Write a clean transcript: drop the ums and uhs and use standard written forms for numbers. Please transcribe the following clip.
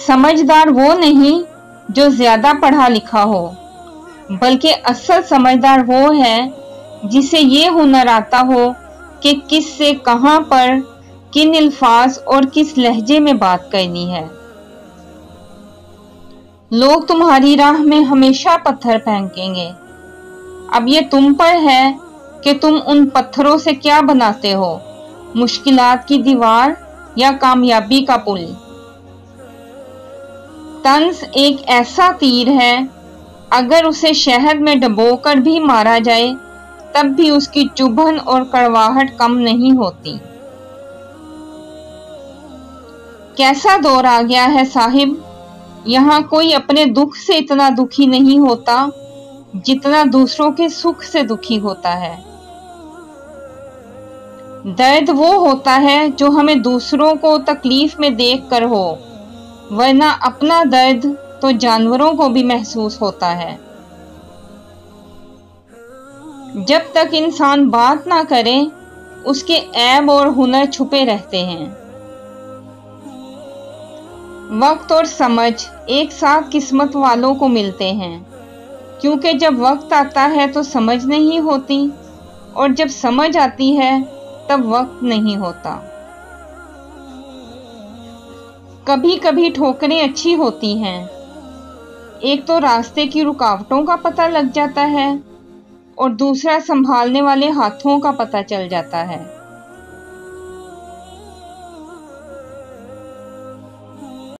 समझदार वो नहीं जो ज्यादा पढ़ा लिखा हो, बल्कि असल समझदार वो है जिसे ये हुनर आता हो कि किस से कहां पर किन अल्फाज और किस लहजे में बात करनी है। लोग तुम्हारी राह में हमेशा पत्थर फेंकेंगे, अब ये तुम पर है कि तुम उन पत्थरों से क्या बनाते हो, मुश्किलात की दीवार या कामयाबी का पुल। तंज एक ऐसा तीर है, अगर उसे शहद में डुबोकर भी मारा जाए तब भी उसकी चुभन और कड़वाहट कम नहीं होती। कैसा दौर आ गया है साहिब, यहाँ कोई अपने दुख से इतना दुखी नहीं होता जितना दूसरों के सुख से दुखी होता है। दर्द वो होता है जो हमें दूसरों को तकलीफ में देख कर हो, वरना अपना दर्द तो जानवरों को भी महसूस होता है। जब तक इंसान बात ना करे उसके ऐब और हुनर छुपे रहते हैं। वक्त और समझ एक साथ किस्मत वालों को मिलते हैं, क्योंकि जब वक्त आता है तो समझ नहीं होती और जब समझ आती है तब वक्त नहीं होता। कभी कभी ठोकरें अच्छी होती हैं, एक तो रास्ते की रुकावटों का पता लग जाता है और दूसरा संभालने वाले हाथों का पता चल जाता है।